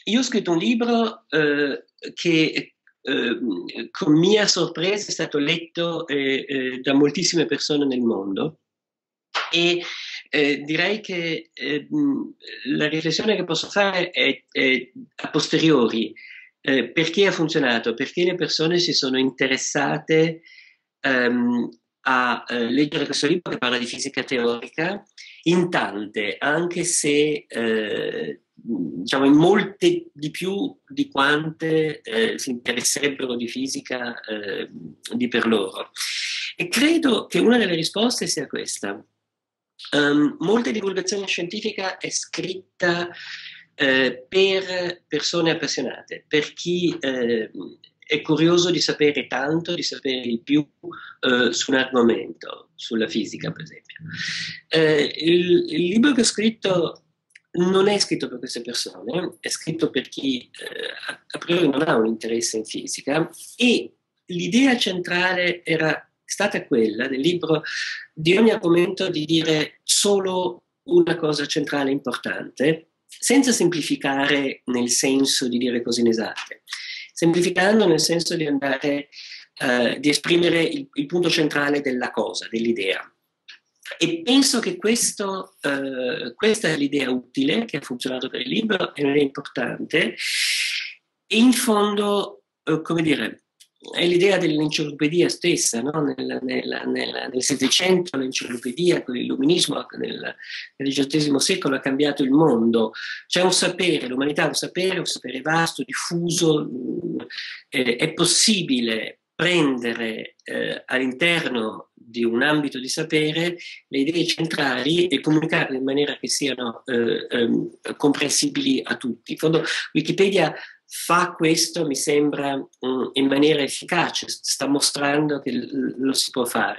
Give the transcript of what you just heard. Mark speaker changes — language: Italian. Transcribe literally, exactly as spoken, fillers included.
Speaker 1: Io ho scritto un libro eh, che eh, con mia sorpresa è stato letto eh, eh, da moltissime persone nel mondo e eh, direi che eh, mh, la riflessione che posso fare è, è a posteriori. Eh, perché ha funzionato? Perché le persone si sono interessate ehm, a eh, leggere questo libro che parla di fisica teorica in tante, anche se eh, diciamo in molte di più di quante eh, si interesserebbero di fisica eh, di per loro. E credo che una delle risposte sia questa. Um, molta divulgazione scientifica è scritta eh, per persone appassionate, per chi eh, è curioso di sapere tanto, di sapere di più eh, su un argomento, sulla fisica per esempio. Eh, il, il libro che ho scritto non è scritto per queste persone, è scritto per chi eh, a, a priori non ha un interesse in fisica e l'idea centrale era stata quella del libro di ogni argomento di dire solo una cosa centrale e importante, senza semplificare nel senso di dire cose inesatte, semplificando nel senso di andare, eh, di esprimere il, il punto centrale della cosa, dell'idea. E penso che questo, eh, questa è l'idea utile che ha funzionato per il libro, è un'idea importante e in fondo, eh, come dire, è l'idea dell'enciclopedia stessa, no? nel, nel, nel, nel Settecento l'enciclopedia con l'illuminismo nel, nel diciottesimo secolo ha cambiato il mondo. C'è un sapere, l'umanità ha un sapere, un sapere vasto, diffuso, eh, è possibile prendere eh, all'interno di un ambito di sapere le idee centrali e comunicarle in maniera che siano eh, ehm, comprensibili a tutti. In fondo Wikipedia fa questo, mi sembra, mh, in maniera efficace, sta mostrando che l- lo si può fare.